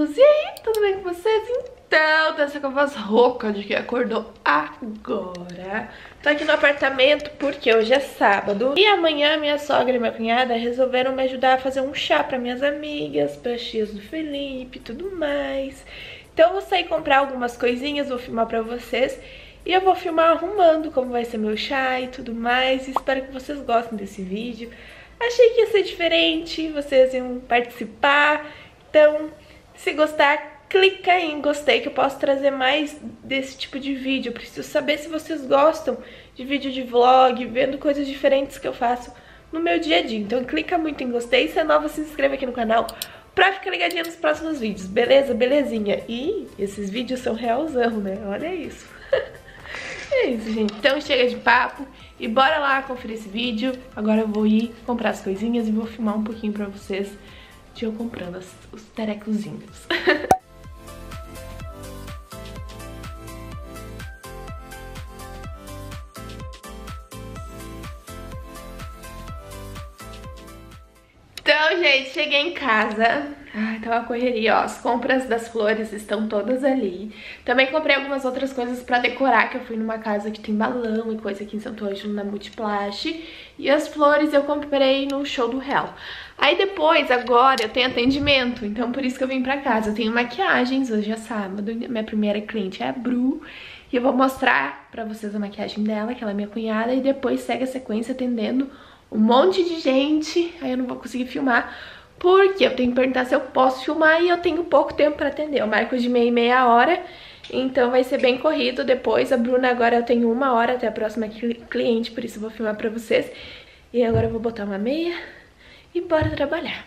lindos! E aí, tudo bem com vocês? Então, dessa com a voz rouca de que acordou agora. Tô aqui no apartamento porque hoje é sábado e amanhã minha sogra e minha cunhada resolveram me ajudar a fazer um chá pra minhas amigas, pra tias do Felipe e tudo mais. Então eu vou sair comprar algumas coisinhas, vou filmar pra vocês. E eu vou filmar arrumando como vai ser meu chá e tudo mais. Espero que vocês gostem desse vídeo. Achei que ia ser diferente, vocês iam participar. Então, se gostar, clica em gostei que eu posso trazer mais desse tipo de vídeo. Eu preciso saber se vocês gostam de vídeo de vlog, vendo coisas diferentes que eu faço no meu dia a dia. Então clica muito em gostei. Se é nova, se inscreva aqui no canal pra ficar ligadinha nos próximos vídeos. Beleza? Belezinha. E esses vídeos são realzão, né? Olha isso. É isso, gente. Então chega de papo e bora lá conferir esse vídeo. Agora eu vou ir comprar as coisinhas e vou filmar um pouquinho pra vocês de eu comprando os terecozinhos. Então, gente, cheguei em casa. Ai, tá uma correria, ó. As compras das flores estão todas ali. Também comprei algumas outras coisas pra decorar, que eu fui numa casa que tem balão e coisa aqui em Santo Ângelo, na Multiplast. E as flores eu comprei no Show do Real. Aí depois, agora, eu tenho atendimento, então por isso que eu vim pra casa. Eu tenho maquiagens, hoje é sábado, minha primeira cliente é a Bru. E eu vou mostrar pra vocês a maquiagem dela, que ela é minha cunhada. E depois segue a sequência atendendo um monte de gente. Aí eu não vou conseguir filmar, porque eu tenho que perguntar se eu posso filmar e eu tenho pouco tempo pra atender. Eu marco de meia e meia hora, então vai ser bem corrido. Depois a Bruna, agora eu tenho 1 hora até a próxima cliente, por isso eu vou filmar pra vocês. E agora eu vou botar uma meia e bora trabalhar.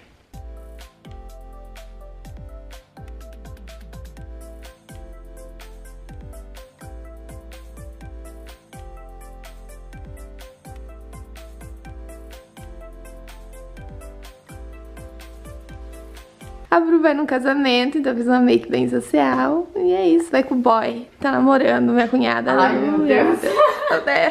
A Bru vai num casamento, então fiz uma make bem social. E é isso, vai com o boy. Tá namorando, minha cunhada. Ai, meu Deus. Meu Deus.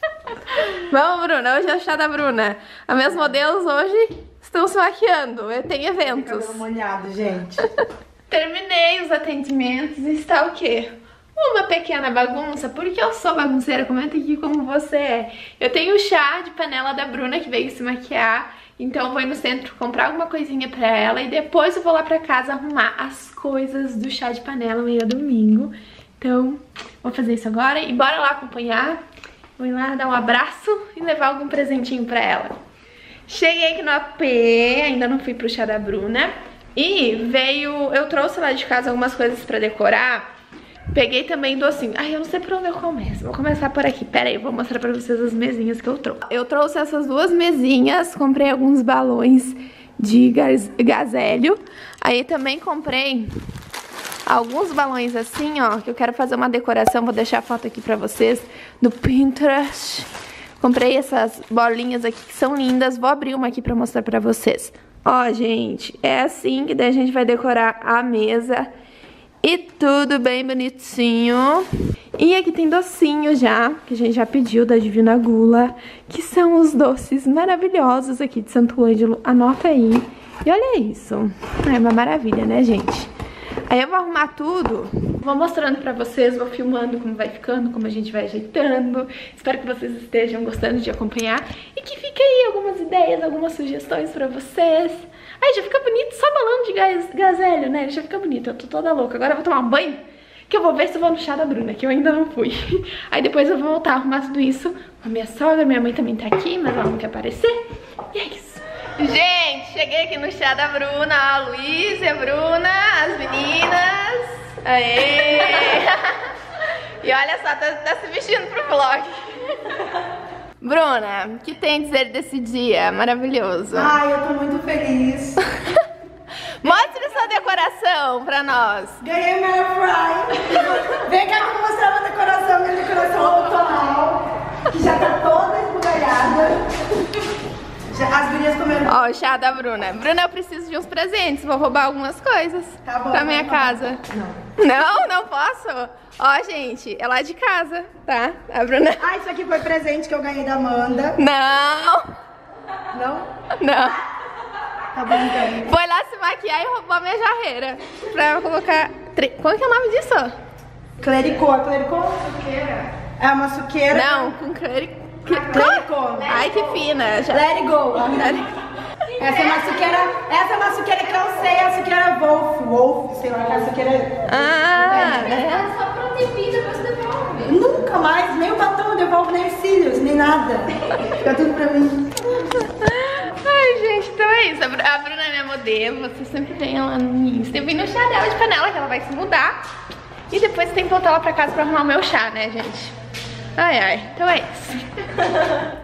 Vamos, Bruna, hoje é o chá da Bruna. As minhas modelos hoje estão se maquiando, tem eventos. Cabelo molhado, gente. Terminei os atendimentos e está o quê? Uma pequena bagunça, porque eu sou bagunceira, comenta aqui como você é. Eu tenho o chá de panela da Bruna que veio se maquiar. Então eu vou ir no centro comprar alguma coisinha pra ela e depois eu vou lá pra casa arrumar as coisas do chá de panela, amanhã é domingo. Então vou fazer isso agora e bora lá acompanhar. Vou ir lá dar um abraço e levar algum presentinho pra ela. Cheguei aqui no AP, ainda não fui pro chá da Bruna. E eu trouxe lá de casa algumas coisas pra decorar. Peguei também docinho. Ai, eu não sei por onde eu começo. Vou começar por aqui. Pera aí, eu vou mostrar pra vocês as mesinhas que eu trouxe. Eu trouxe essas duas mesinhas. Comprei alguns balões de gazélio. Aí também comprei alguns balões assim, ó, que eu quero fazer uma decoração. Vou deixar a foto aqui pra vocês do Pinterest. Comprei essas bolinhas aqui que são lindas. Vou abrir uma aqui pra mostrar pra vocês. Ó, gente, é assim que daí a gente vai decorar a mesa. E tudo bem bonitinho. E aqui tem docinho já, que a gente já pediu da Divina Gula, que são os doces maravilhosos aqui de Santo Ângelo. Anota aí. E olha isso. É uma maravilha, né, gente? Aí eu vou arrumar tudo, vou mostrando pra vocês, vou filmando como vai ficando, como a gente vai ajeitando. Espero que vocês estejam gostando de acompanhar e que fique aí algumas ideias, algumas sugestões pra vocês. Ai, já fica bonito, só balão de gazélio, né? Já fica bonito, eu tô toda louca. Agora eu vou tomar um banho, que eu vou ver se eu vou no chá da Bruna, que eu ainda não fui. Aí depois eu vou voltar a arrumar tudo isso com a minha sogra, minha mãe também tá aqui, mas ela não quer aparecer. E é isso. Gente, cheguei aqui no chá da Bruna, a Luísa e a Bruna, as meninas. Aê! E olha só, tá se vestindo pro vlog. Bruna, o que tem a dizer desse dia maravilhoso? Ai, eu tô muito feliz. Mostre sua decoração pra nós. Ganhei meu airfry. Vem cá que eu vou mostrar minha decoração outonal, que já tá toda esbugalhada. As gurias comeram. Ó, o chá da Bruna. Bruna, eu preciso de uns presentes. Vou roubar algumas coisas pra minha casa. Não, não posso. Ó, gente, é lá de casa, tá? A Bruna. Ah, isso aqui foi presente que eu ganhei da Amanda. Não. Não? Não. Tá brincando. Foi lá se maquiar e roubou a minha jarreira. Pra colocar... Como é que é o nome disso? Clericô, clericô? É uma suqueira. Não, com clericô. Ai, que fina. Já... Let it go. Essa é uma suqueira que eu sei, a suqueira Wolf, sei lá, que é a suqueira... Ah, Só pra ter vida, depois devolve. Nunca mais, nem o batom eu devolvo, nem os cílios, nem nada. Fica tudo pra mim. ai, gente, então é isso. A Bruna é minha modelo, você sempre vem lá no Insta. Eu vim no chá dela de panela, que ela vai se mudar. E depois tem que voltar lá pra casa pra arrumar o meu chá, né, gente? Ai, ai, então é isso.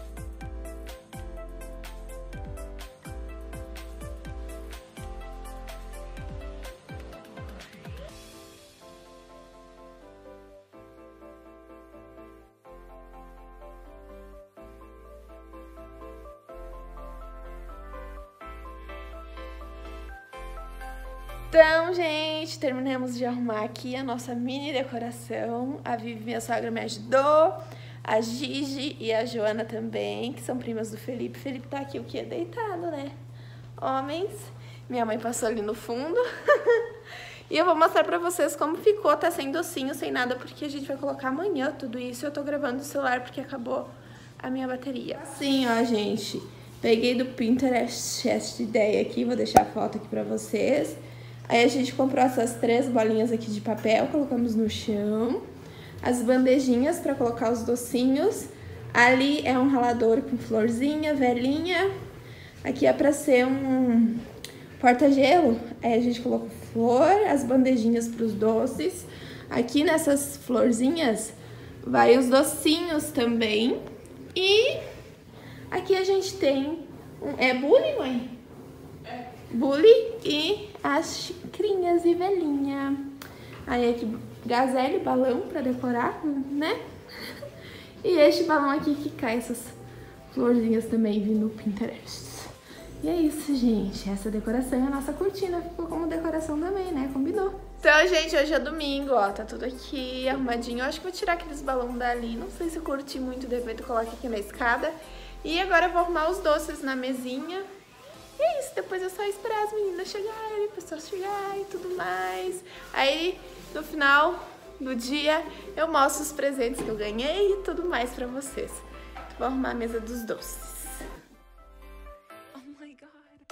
Então, gente, terminamos de arrumar aqui a nossa mini decoração. A Vivi, minha sogra, me ajudou. A Gigi e a Joana também, que são primas do Felipe. O Felipe tá aqui, o quê? Deitado, né? Homens. Minha mãe passou ali no fundo. E eu vou mostrar pra vocês como ficou. Tá sem docinho, sem nada, porque a gente vai colocar amanhã tudo isso. Eu tô gravando no celular porque acabou a minha bateria. Assim, ó, gente. Peguei do Pinterest essa ideia aqui. Vou deixar a foto aqui pra vocês. Aí a gente comprou essas 3 bolinhas aqui de papel, colocamos no chão. As bandejinhas para colocar os docinhos. Ali é um ralador com florzinha, velhinha. Aqui é para ser um porta-gelo. Aí a gente colocou flor, as bandejinhas para os doces. Aqui nessas florzinhas vai os docinhos também. E aqui a gente tem é bule, mãe? Bule e as xicrinhas e velhinha. Aí aqui gazelle, balão pra decorar, né? E este balão aqui que cai essas florzinhas também vindo no Pinterest. E é isso, gente. Essa decoração é a nossa cortina. Ficou como decoração também, né? Combinou. Então, gente, hoje é domingo, ó. Tá tudo aqui arrumadinho. Eu acho que vou tirar aqueles balões dali. Não sei se eu curti muito, de repente eu coloco aqui na escada. E agora eu vou arrumar os doces na mesinha. E é isso, depois é só esperar as meninas chegarem, o pessoal chegar e tudo mais. Aí, no final do dia, eu mostro os presentes que eu ganhei e tudo mais pra vocês. Então, vou arrumar a mesa dos doces. Oh my God.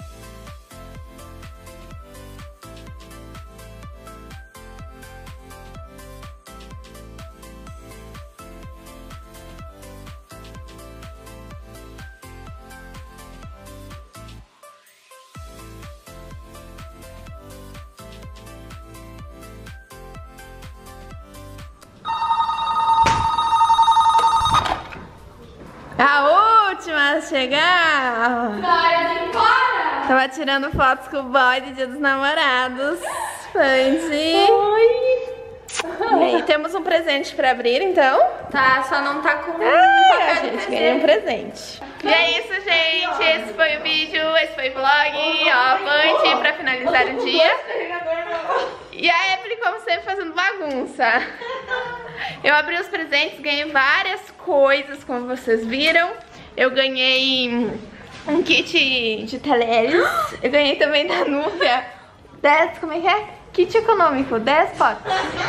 A última a chegar. Vai embora. Tava tirando fotos com o boy de Dia dos Namorados. Fancy. Oi. E aí, temos um presente pra abrir, então? Tá, só não tá com A gente ganhou um presente. E é isso, gente. Esse foi o vídeo, esse foi o vlog. Ó, avante pra finalizar o dia. E a Evelyn, como sempre, fazendo bagunça. Eu abri os presentes, ganhei várias coisas, como vocês viram. Eu ganhei um kit de talheres. Eu ganhei também da Núbia 10, como é que é? Kit econômico, 10 potes.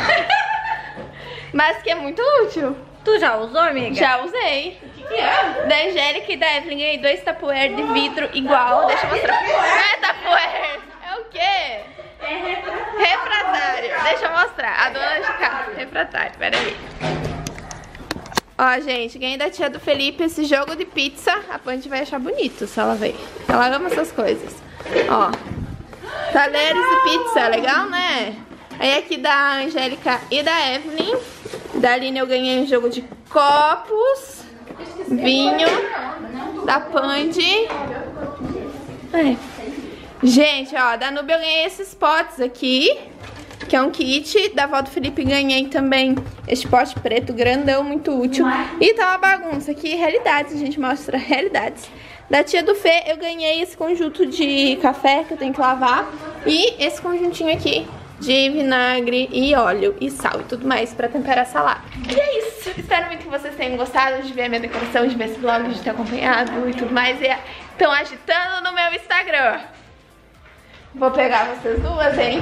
Mas que é muito útil. Tu já usou, amiga? Já usei. O que é? Da Angélica e da Evelyn ganhei 2 Tupperware de vidro igual. Deixa eu mostrar. Não é Tupperware. É o quê? É Refratário. Deixa eu mostrar. A dona de casa. Refratário. Pera aí. Ó, gente, ganhei da tia do Felipe esse jogo de pizza. A Panty vai achar bonito se ela ver. Ela ama essas coisas. Ó. Talheres de pizza. Legal, né? Aí aqui da Angélica e da Evelyn. Da Aline eu ganhei um jogo de copos. Vinho. Da Panty. Gente, ó, da Nubia eu ganhei esses potes aqui, que é um kit. Da avó do Felipe ganhei também este pote preto grandão, muito útil. E tá uma bagunça aqui, realidades, a gente mostra realidades. Da tia do Fê eu ganhei esse conjunto de café que eu tenho que lavar. E esse conjuntinho aqui de vinagre e óleo e sal e tudo mais pra temperar a salada. E é isso, espero muito que vocês tenham gostado de ver a minha decoração, de ver esse vlog, de ter acompanhado e tudo mais. E estão agitando no meu Instagram. Vou pegar vocês duas, hein?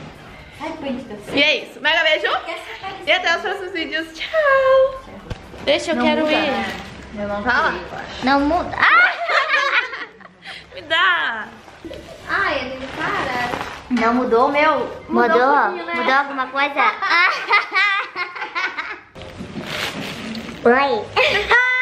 E é isso. Mega beijo. E até os próximos vídeos. Tchau. Deixa, eu quero ir. Eu não Fala. Não muda. Ah! Me dá. Ai, ele para. Não mudou, meu? Mudou? Mudou alguma coisa? Oi.